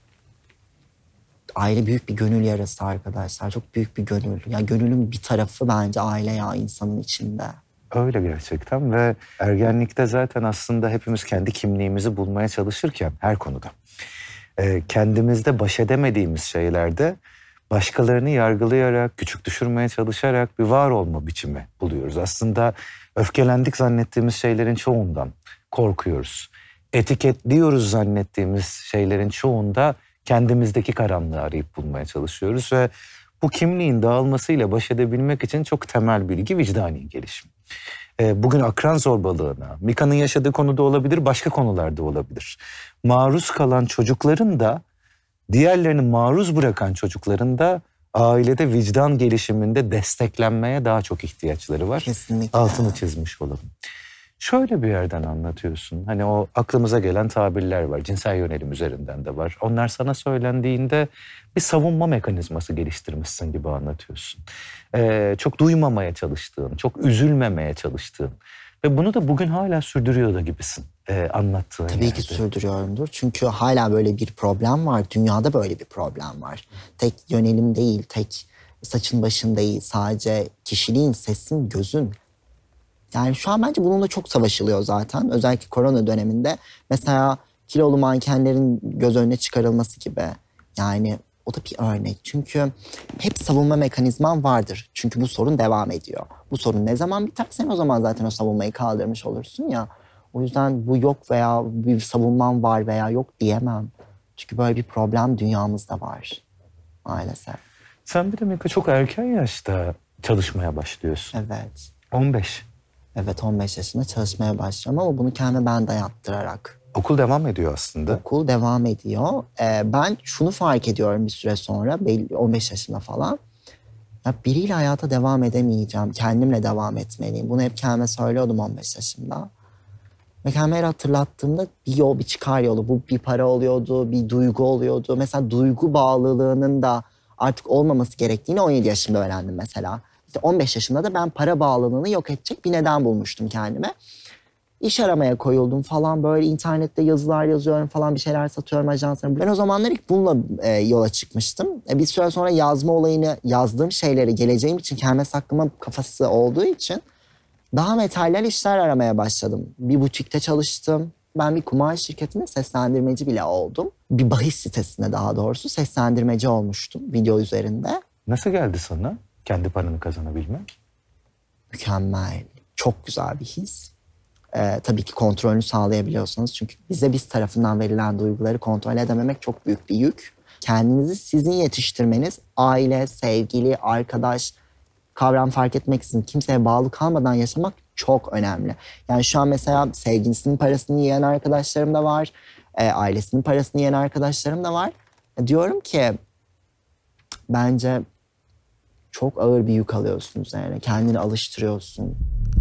Aile büyük bir gönül yarası arkadaşlar. Çok büyük bir gönül. Ya gönülün bir tarafı bence aile ya insanın içinde. Öyle gerçekten ve ergenlikte zaten aslında hepimiz kendi kimliğimizi bulmaya çalışırken her konuda e, kendimizde baş edemediğimiz şeylerde başkalarını yargılayarak, küçük düşürmeye çalışarak bir var olma biçimi buluyoruz. Aslında öfkelendik zannettiğimiz şeylerin çoğundan korkuyoruz. Etiketliyoruz zannettiğimiz şeylerin çoğunda kendimizdeki karanlığı arayıp bulmaya çalışıyoruz ve bu kimliğin dağılmasıyla baş edebilmek için çok temel bilgi vicdani gelişim. Bugün akran zorbalığına, Mika'nın yaşadığı konuda olabilir, başka konularda olabilir. Maruz kalan çocukların da, diğerlerini maruz bırakan çocukların da ailede vicdan gelişiminde desteklenmeye daha çok ihtiyaçları var. Kesinlikle. Altını çizmiş olalım. şöyle bir yerden anlatıyorsun. Hani o aklımıza gelen tabirler var. Cinsel yönelim üzerinden de var. Onlar sana söylendiğinde bir savunma mekanizması geliştirmişsin gibi anlatıyorsun. Ee, çok duymamaya çalıştığın, çok üzülmemeye çalıştığın. Ve bunu da bugün hala sürdürüyor da gibisin e, anlattığın Tabii yerde. ki sürdürüyorumdur. Çünkü hala böyle bir problem var. Dünyada böyle bir problem var. Tek yönelim değil, tek saçın başın değil. Sadece kişiliğin, sesin, gözün. Yani şu an bence bununla çok savaşılıyor zaten. Özellikle korona döneminde. Mesela kilolu mankenlerin göz önüne çıkarılması gibi. Yani o da bir örnek. Çünkü hep savunma mekanizman vardır. Çünkü bu sorun devam ediyor. Bu sorun ne zaman biter sen o zaman zaten o savunmayı kaldırmış olursun ya. O yüzden bu yok veya bir savunmam var veya yok diyemem. Çünkü böyle bir problem dünyamızda var maalesef. Sen bir de Mika çok erken yaşta çalışmaya başlıyorsun. Evet. on beş. Evet on beş yaşında çalışmaya başlıyorum ama bunu kendime ben dayattırarak. Okul devam ediyor aslında. Okul devam ediyor. Ee, ben şunu fark ediyorum bir süre sonra, on beş yaşında falan. Ya biriyle hayata devam edemeyeceğim, kendimle devam etmeliyim. Bunu hep kendime söylüyordum on beş yaşımda. Ve kendime her hatırlattığımda bir yol, bir çıkar yolu. Bu bir para oluyordu, bir duygu oluyordu. Mesela duygu bağlılığının da artık olmaması gerektiğini on yedi yaşımda öğrendim mesela. İşte on beş yaşında da ben para bağlılığını yok edecek bir neden bulmuştum kendime. İş aramaya koyuldum falan, böyle internette yazılar yazıyorum falan, bir şeyler satıyorum ajanslara. Ben o zamanlar ilk bununla e, yola çıkmıştım. E, bir süre sonra yazma olayını, yazdığım şeyleri geleceğim için kendime saklama kafası olduğu için daha materyal işler aramaya başladım. Bir butikte çalıştım. Ben bir kumar şirketinde seslendirmeci bile oldum. Bir bahis sitesinde daha doğrusu seslendirmeci olmuştum video üzerinde. Nasıl geldi sana kendi paranı kazanabilmek? Mükemmel. Çok güzel bir his. Ee, tabii ki kontrolünü sağlayabiliyorsanız. Çünkü bize biz tarafından verilen duyguları kontrol edememek çok büyük bir yük. Kendinizi sizin yetiştirmeniz, aile, sevgili, arkadaş, kavram fark etmeksizin kimseye bağlı kalmadan yaşamak çok önemli. Yani şu an mesela sevgilisinin parasını yiyen arkadaşlarım da var. E, ailesinin parasını yiyen arkadaşlarım da var. E, diyorum ki bence çok ağır bir yük alıyorsun üzerine. Kendini alıştırıyorsun.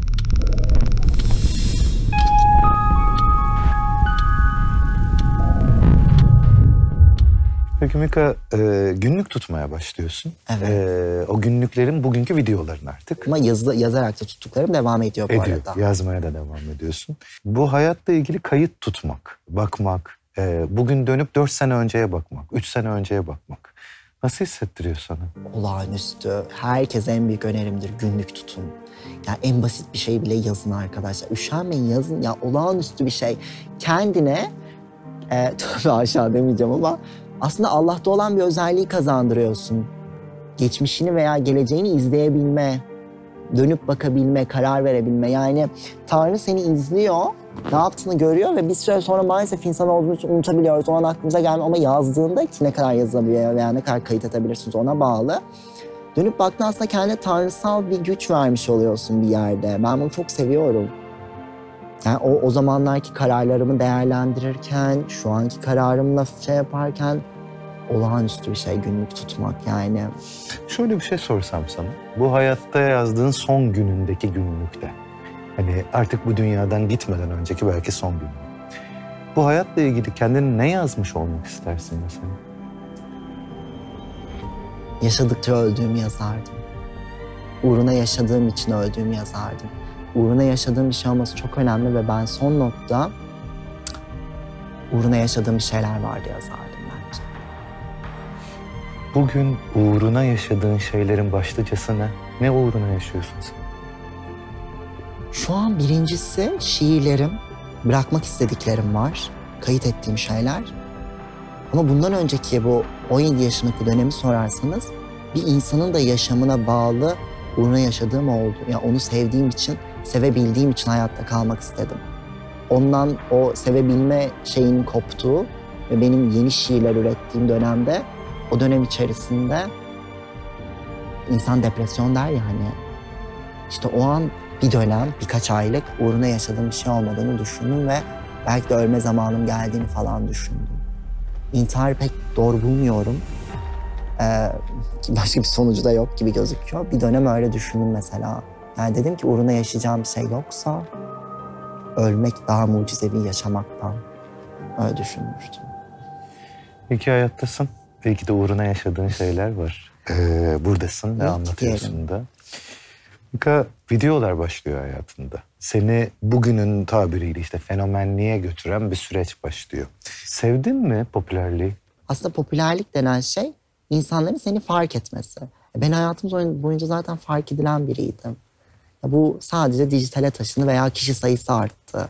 Peki Mika, e, günlük tutmaya başlıyorsun. Evet. E, o günlüklerin bugünkü videoların artık. Ama yazı, yazarak da tuttuklarım devam ediyor bu Ediyor, arada. yazmaya da devam ediyorsun. Bu hayatla ilgili kayıt tutmak, bakmak, e, bugün dönüp dört sene önceye bakmak, üç sene önceye bakmak. Nasıl hissettiriyor sana? Olağanüstü. Herkese en büyük önerimdir, günlük tutun. Ya en basit bir şey bile yazın arkadaşlar. Üşenmeyin, yazın ya, olağanüstü bir şey. Kendine, e, tövbe aşağı demeyeceğim ama aslında Allah'ta olan bir özelliği kazandırıyorsun. Geçmişini veya geleceğini izleyebilme, dönüp bakabilme, karar verebilme. Yani Tanrı seni izliyor, ne yaptığını görüyor ve bir süre sonra maalesef insan olduğunu için unutabiliyoruz. O an aklımıza gelmiyor ama yazdığında ki ne kadar yazabiliyor veya ne kadar kayıt edebilirsiniz ona bağlı. Dönüp baktığında aslında kendine tanrısal bir güç vermiş oluyorsun bir yerde. Ben bunu çok seviyorum. Yani o, o zamanlarki kararlarımı değerlendirirken, şu anki kararımla şey yaparken olağanüstü bir şey günlük tutmak yani. Şöyle bir şey sorsam sana. Bu hayatta yazdığın son günündeki günlükte. Hani artık bu dünyadan gitmeden önceki belki son gün. Bu hayatla ilgili kendine ne yazmış olmak istersin mesela? Yaşadıkça öldüğümü yazardım. Uğruna yaşadığım için öldüğümü yazardım. Uğruna yaşadığım bir şey olması çok önemli ve ben son nokta uğruna yaşadığım bir şeyler vardı yazardım bence. Bugün uğruna yaşadığın şeylerin başlıcası ne? Ne uğruna yaşıyorsun sen? Şu an birincisi şiirlerim, bırakmak istediklerim var, kayıt ettiğim şeyler. Ama bundan önceki bu on yedi yaşındaki dönemi sorarsanız bir insanın da yaşamına bağlı uğruna yaşadığım oldu. Yani onu sevdiğim için, sevebildiğim için hayatta kalmak istedim. Ondan o sevebilme şeyinin koptuğu ve benim yeni şiirler ürettiğim dönemde, o dönem içerisinde insan depresyon der ya hani. İşte o an bir dönem, birkaç aylık uğruna yaşadığım bir şey olmadığını düşündüm ve belki de ölme zamanım geldiğini falan düşündüm. İntiharı pek doğru bulmuyorum. Ee, başka bir sonucu da yok gibi gözüküyor. Bir dönem öyle düşündüm mesela. Yani dedim ki uğruna yaşayacağım bir şey yoksa ölmek daha mucizevi yaşamaktan. Öyle düşünmüştüm. İyi ki hayattasın. Belki de uğruna yaşadığın şeyler var. Ee, buradasın ve anlatıyorsun da. Mika, videolar başlıyor hayatında. Seni bugünün tabiriyle işte fenomenliğe götüren bir süreç başlıyor. Sevdin mi popülerliği? Aslında popülerlik denen şey insanların seni fark etmesi. Ben hayatım boyunca zaten fark edilen biriydim. Bu sadece dijitale taşındı veya kişi sayısı arttı.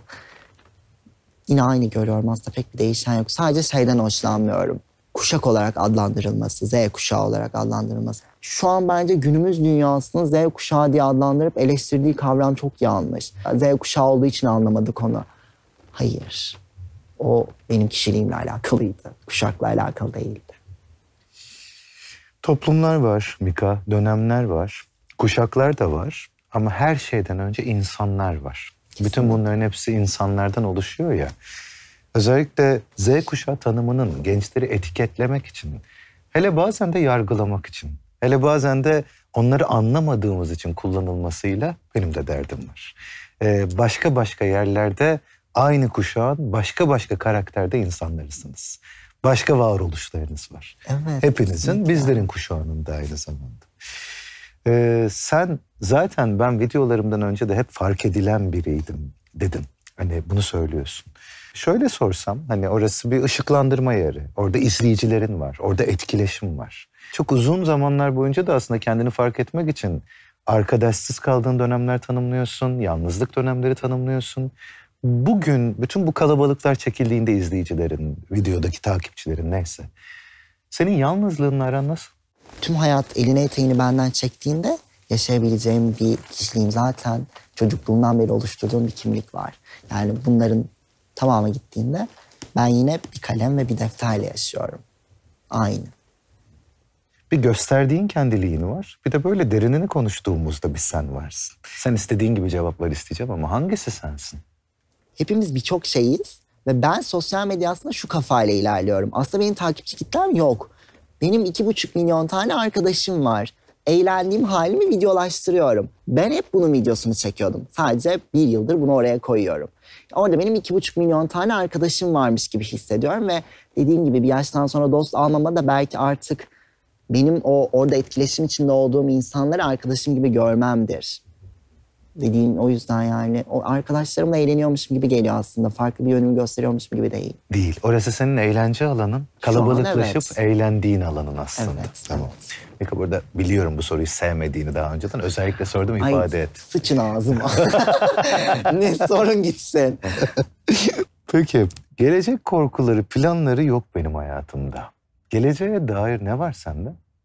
Yine aynı görüyorum, aslında pek bir değişen yok. Sadece şeyden hoşlanmıyorum. Kuşak olarak adlandırılması, Z kuşağı olarak adlandırılması. Şu an bence günümüz dünyasının Z kuşağı diye adlandırıp eleştirdiği kavram çok yanlış. Z kuşağı olduğu için anlamadık onu. Hayır. O benim kişiliğimle alakalıydı. Kuşakla alakalı değildi. Toplumlar var Mika, dönemler var, kuşaklar da var. Ama her şeyden önce insanlar var. Kesinlikle. Bütün bunların hepsi insanlardan oluşuyor ya. Özellikle Z kuşağı tanımının gençleri etiketlemek için, hele bazen de yargılamak için, hele bazen de onları anlamadığımız için kullanılmasıyla benim de derdim var. Ee, başka başka yerlerde aynı kuşağın başka başka karakterde insanlarısınız. Başka varoluşlarınız var. Evet, hepinizin, kesinlikle. Bizlerin kuşağının da aynı zamanda. Ee, sen zaten ben videolarımdan önce de hep fark edilen biriydim dedin. Hani bunu söylüyorsun. Şöyle sorsam, hani orası bir ışıklandırma yeri. Orada izleyicilerin var, orada etkileşim var. Çok uzun zamanlar boyunca da aslında kendini fark etmek için arkadaşsız kaldığın dönemler tanımlıyorsun, yalnızlık dönemleri tanımlıyorsun. Bugün bütün bu kalabalıklar çekildiğinde izleyicilerin, videodaki takipçilerin neyse. Senin yalnızlığınla aran nasıl? Tüm hayat eline eteğini benden çektiğinde yaşayabileceğim bir kişiliğim, zaten çocukluğumdan beri oluşturduğum bir kimlik var. Yani bunların tamamı gittiğinde ben yine bir kalem ve bir defterle yaşıyorum. Aynı. Bir gösterdiğin kendiliğin var. Bir de böyle derinini konuştuğumuzda bir sen varsın. Sen istediğin gibi cevaplar isteyeceğim ama hangisi sensin? Hepimiz birçok şeyiz ve ben sosyal medyasında şu kafayla ilerliyorum. Aslında benim takipçi kitlem yok. Benim iki buçuk milyon tane arkadaşım var. Eğlendiğim halimi videolaştırıyorum. Ben hep bunun videosunu çekiyordum. Sadece bir yıldır bunu oraya koyuyorum. Orada benim iki buçuk milyon tane arkadaşım varmış gibi hissediyorum ve dediğim gibi bir yaştan sonra dost almama da belki artık benim o orada etkileşim içinde olduğum insanları arkadaşım gibi görmemdir. Dediğim o yüzden yani o arkadaşlarımla eğleniyormuşum gibi geliyor aslında. Farklı bir yönümü gösteriyormuşum gibi değil. Değil. Orası senin eğlence alanın. Kalabalıklaşıp evet. eğlendiğin alanın aslında. Evet. Tamam. Peki burada biliyorum bu soruyu sevmediğini daha önceden. Özellikle sordum, ifade Ay, et. Sıçın ağzıma. Ne sorun gitsin. Peki gelecek korkuları, planları yok benim hayatımda. Geleceğe dair ne var sende?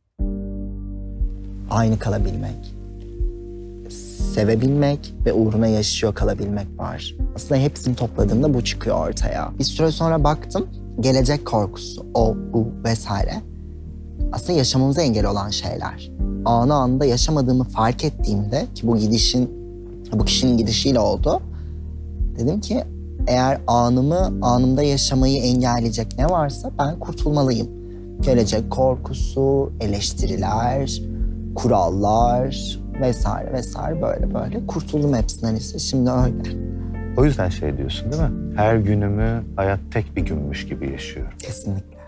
Aynı kalabilmek. Sevebilmek ve uğruna yaşıyor kalabilmek var. Aslında hepsini topladığımda bu çıkıyor ortaya. Bir süre sonra baktım, gelecek korkusu, o, bu vesaire. Aslında yaşamamıza engel olan şeyler. Anı anda yaşamadığımı fark ettiğimde, ki bu gidişin, bu kişinin gidişiyle oldu. Dedim ki eğer anımı, anımda yaşamayı engelleyecek ne varsa ben kurtulmalıyım. Gelecek korkusu, eleştiriler, kurallar vesaire vesaire böyle böyle kurtuldum hepsinden işte. Şimdi öyle. O yüzden şey diyorsun değil mi? Her günümü hayat tek bir günmüş gibi yaşıyorum. Kesinlikle.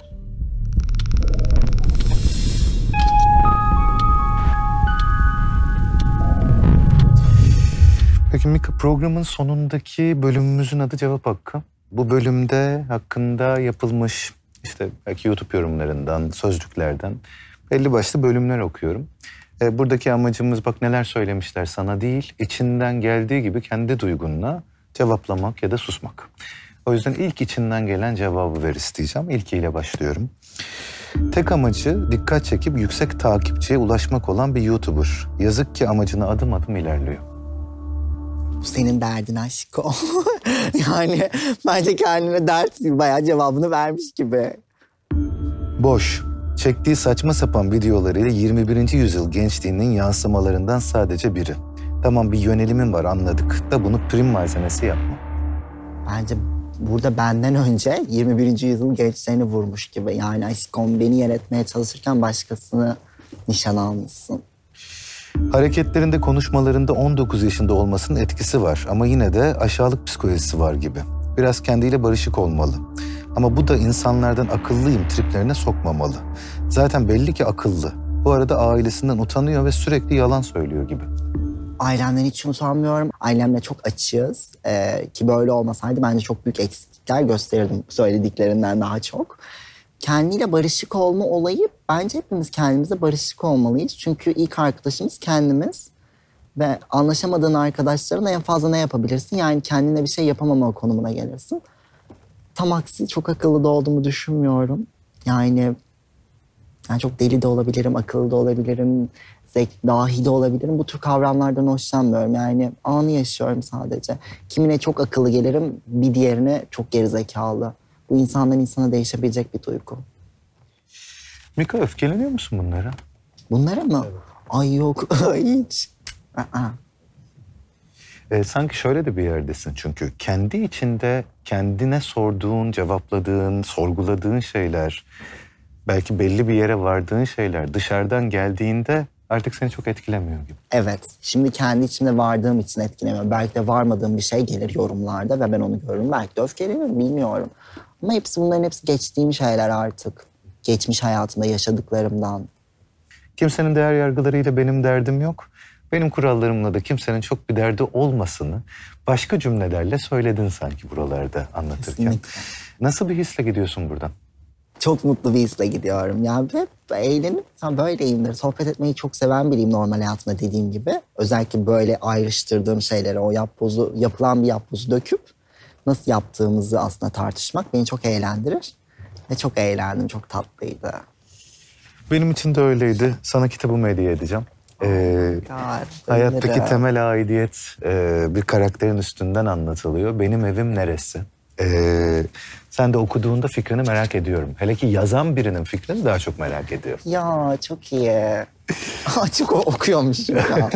Peki Mika, programın sonundaki bölümümüzün adı Cevap Hakkı. Bu bölümde hakkında yapılmış işte belki YouTube yorumlarından, sözlüklerden belli başlı bölümler okuyorum. E, buradaki amacımız bak neler söylemişler sana değil, içinden geldiği gibi kendi duygunla cevaplamak ya da susmak. O yüzden ilk içinden gelen cevabı ver isteyeceğim. İlkiyle başlıyorum. Tek amacı dikkat çekip yüksek takipçiye ulaşmak olan bir YouTuber. Yazık ki amacına adım adım ilerliyor. Bu senin derdin aşko. Yani bence kendine dert bayağı cevabını vermiş gibi. Boş. Çektiği saçma sapan videolarıyla yirmi birinci yüzyıl gençliğinin yansımalarından sadece biri. Tamam bir yönelimin var anladık da bunu prim malzemesi yapma. Bence burada benden önce yirmi birinci yüzyıl gençlerini vurmuş gibi. Yani aşkım beni yer etmeye çalışırken başkasını nişan almışsın. Hareketlerinde, konuşmalarında on dokuz yaşında olmasının etkisi var ama yine de aşağılık psikolojisi var gibi. Biraz kendiyle barışık olmalı. Ama bu da insanlardan akıllıyım triplerine sokmamalı. Zaten belli ki akıllı. Bu arada ailesinden utanıyor ve sürekli yalan söylüyor gibi. Ailemden hiç utanmıyorum. Ailemle çok açığız. Ee, ki böyle olmasaydı bence çok büyük eksiklikler gösterirdim söylediklerinden daha çok. Kendiyle barışık olma olayı, bence hepimiz kendimize barışık olmalıyız. Çünkü ilk arkadaşımız kendimiz ve anlaşamadığın arkadaşlarına en fazla ne yapabilirsin? Yani kendine bir şey yapamama konumuna gelirsin. Tam aksi çok akıllı da olduğumu düşünmüyorum. Yani, yani çok deli de olabilirim, akıllı da olabilirim, zek, dahi de olabilirim. Bu tür kavramlardan hoşlanmıyorum. Yani anı yaşıyorum sadece. Kimine çok akıllı gelirim, bir diğerine çok gerizekalı. Bu insandan insana değişebilecek bir duygu. Mika, öfkeleniyor musun bunlara? Bunlara mı? Evet. Ay yok, hiç. Aa. E, sanki şöyle de bir yerdesin çünkü. Kendi içinde kendine sorduğun, cevapladığın, sorguladığın şeyler, belki belli bir yere vardığın şeyler dışarıdan geldiğinde artık seni çok etkilemiyor gibi. Evet. Şimdi kendi içimde vardığım için etkilemiyor. Belki de varmadığım bir şey gelir yorumlarda ve ben onu görürüm. Belki de öfkelenirim, bilmiyorum. Ama hepsi bunların hepsi geçtiğim şeyler artık. Geçmiş hayatımda yaşadıklarımdan. Kimsenin değer yargılarıyla benim derdim yok. Benim kurallarımla da kimsenin çok bir derdi olmasını başka cümlelerle söyledin sanki buralarda anlatırken. Kesinlikle. Nasıl bir hisle gidiyorsun buradan? Çok mutlu bir hisle gidiyorum. Yani hep eğlenip, ben böyleyimdir. Sohbet etmeyi çok seven biriyim normal hayatımda dediğim gibi. Özellikle böyle ayrıştırdığım şeyleri, o yapbozu, yapılan bir yapbozu döküp nasıl yaptığımızı aslında tartışmak beni çok eğlendirir. Ve çok eğlendim, çok tatlıydı. Benim için de öyleydi. Sana kitabımı hediye edeceğim. Ee, God, hayattaki temel aidiyet e, bir karakterin üstünden anlatılıyor. Benim evim neresi? Ee, sen de okuduğunda fikrini merak ediyorum. Hele ki yazan birinin fikrini daha çok merak ediyorum. Ya çok iyi. Çok okuyormuşum ya.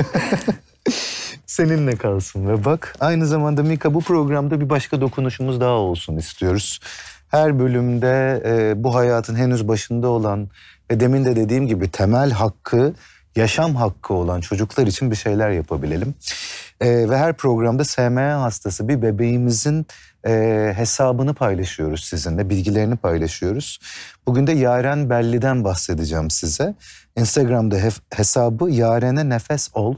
Seninle kalsın ve bak aynı zamanda Mika bu programda bir başka dokunuşumuz daha olsun istiyoruz. Her bölümde e, bu hayatın henüz başında olan ve demin de dediğim gibi temel hakkı, yaşam hakkı olan çocuklar için bir şeyler yapabilelim. E, ve her programda S M A hastası bir bebeğimizin e, hesabını paylaşıyoruz sizinle, bilgilerini paylaşıyoruz. Bugün de Yaren Belli'den bahsedeceğim size. Instagram'da hef- hesabı Yaren'e nefes ol.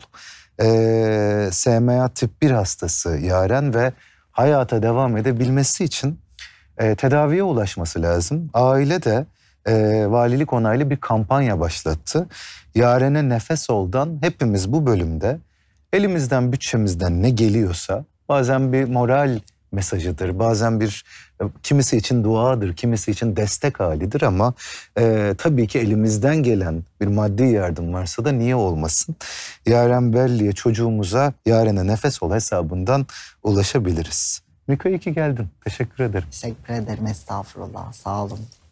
E, S M A tip bir hastası Yaren ve hayata devam edebilmesi için e, tedaviye ulaşması lazım. Aile de e, valilik onaylı bir kampanya başlattı. Yaren'e nefes ol'dan hepimiz bu bölümde elimizden bütçemizden ne geliyorsa, bazen bir moral mesajıdır, bazen bir kimisi için duadır, kimisi için destek halidir ama e, tabii ki elimizden gelen bir maddi yardım varsa da niye olmasın? Yaren Belli'ye, çocuğumuza Yaren'e nefes ol hesabından ulaşabiliriz. Mika, iyi ki geldin. Teşekkür ederim. Teşekkür ederim, estağfurullah. Sağ olun.